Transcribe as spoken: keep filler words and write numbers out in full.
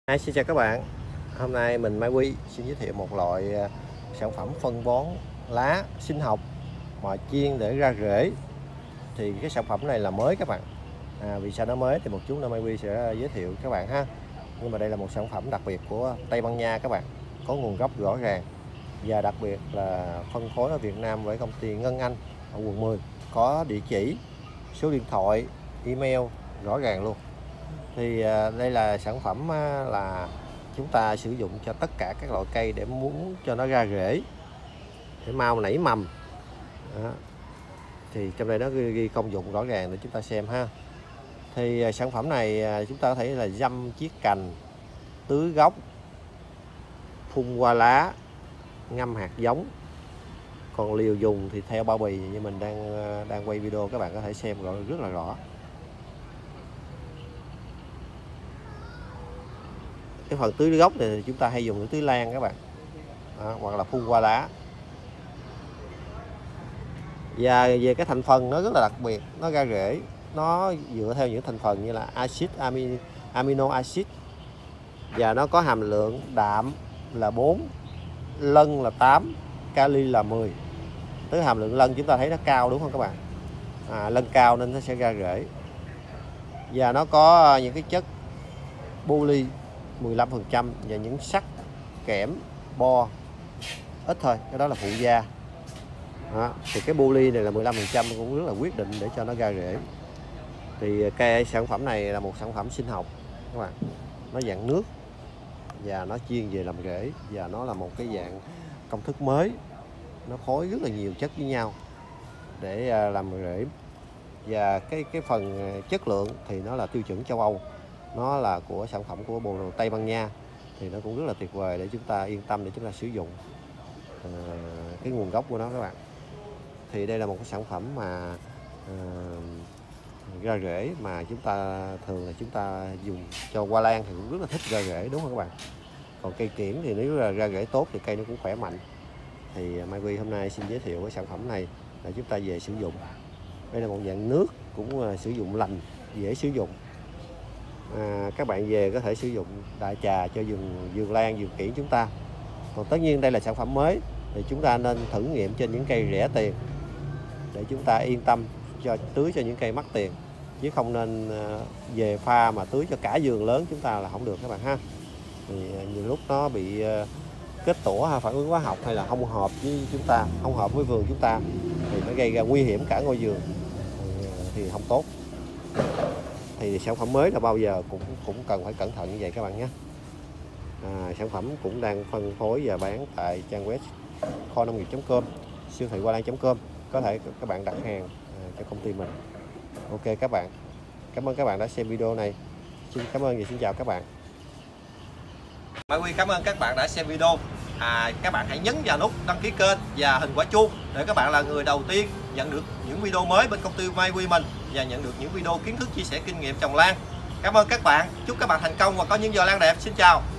Hi, xin chào các bạn. Hôm nay mình Mai Quy xin giới thiệu một loại à, sản phẩm phân bón lá sinh học mà chuyên để ra rễ. Thì cái sản phẩm này là mới các bạn. À, vì sao nó mới thì một chút nữa Mai Quy sẽ giới thiệu các bạn ha. Nhưng mà đây là một sản phẩm đặc biệt của Tây Ban Nha các bạn, có nguồn gốc rõ ràng và đặc biệt là phân phối ở Việt Nam với công ty Ngân Anh ở quận mười, có địa chỉ, số điện thoại, email rõ ràng luôn. Thì à, đây là sản phẩm à, là chúng ta sử dụng cho tất cả các loại cây để muốn cho nó ra rễ, để mau nảy mầm. Đó. Thì trong đây nó ghi, ghi công dụng rõ ràng để chúng ta xem ha. Thì à, sản phẩm này à, chúng ta có thể là dăm chiết cành, tưới gốc, phun qua lá, ngâm hạt giống. Còn liều dùng thì theo bao bì như mình đang đang quay video, các bạn có thể xem rõ rất là rõ. Cái phần tưới gốc này chúng ta hay dùng để tưới lan các bạn. Đó, hoặc là phun qua lá. Và về cái thành phần nó rất là đặc biệt, nó ra rễ, nó dựa theo những thành phần như là axit amino acid, và nó có hàm lượng đạm là bốn, lân là tám, kali là mười. Tới hàm lượng lân chúng ta thấy nó cao đúng không các bạn? À, lân cao nên nó sẽ ra rễ. Và nó có những cái chất poly mười lăm phần trăm và những sắt, kẽm, bo ít thôi, cái đó là phụ gia. Đó. Thì cái poly này là mười lăm phần trăm cũng rất là quyết định để cho nó ra rễ. Thì cái sản phẩm này là một sản phẩm sinh học các bạn, nó dạng nước và nó chuyên về làm rễ, và nó là một cái dạng công thức mới, nó phối rất là nhiều chất với nhau để làm rễ. Và cái cái phần chất lượng thì nó là tiêu chuẩn châu Âu, nó là của sản phẩm của bộ Tây Ban Nha, thì nó cũng rất là tuyệt vời để chúng ta yên tâm để chúng ta sử dụng à, cái nguồn gốc của nó các bạn. Thì đây là một cái sản phẩm mà à, ra rễ mà chúng ta thường là chúng ta dùng cho hoa lan thì cũng rất là thích ra rễ đúng không các bạn? Còn cây kiểng thì nếu là ra rễ tốt thì cây nó cũng khỏe mạnh. Thì Mai Quy hôm nay xin giới thiệu cái sản phẩm này để chúng ta về sử dụng. Đây là một dạng nước, cũng sử dụng lành, dễ sử dụng. À, các bạn về có thể sử dụng đại trà cho vườn vườn lan, vườn kiểng chúng ta. Còn tất nhiên đây là sản phẩm mới thì chúng ta nên thử nghiệm trên những cây rẻ tiền để chúng ta yên tâm cho tưới cho những cây mắc tiền, chứ không nên về pha mà tưới cho cả vườn lớn chúng ta là không được các bạn ha. Thì nhiều lúc nó bị kết tủa hay phản ứng hóa học, hay là không hợp với chúng ta, không hợp với vườn chúng ta, thì nó gây ra nguy hiểm cả ngôi vườn thì không tốt. Thì sản phẩm mới là bao giờ cũng cũng cần phải cẩn thận như vậy các bạn nhé. À, sản phẩm cũng đang phân phối và bán tại trang web kho nông nghiệp chấm com, siêu thị hoa lan chấm com, có thể các bạn đặt hàng à, cho công ty mình. Ok các bạn, cảm ơn các bạn đã xem video này. Xin cảm ơn và xin chào các bạn. Mai Quy cảm ơn các bạn đã xem video. À, các bạn hãy nhấn vào nút đăng ký kênh và hình quả chuông để các bạn là người đầu tiên nhận được những video mới bên công ty Mai Quy mình, và nhận được những video kiến thức chia sẻ kinh nghiệm trồng lan. Cảm ơn các bạn, chúc các bạn thành công và có những giò lan đẹp. Xin chào.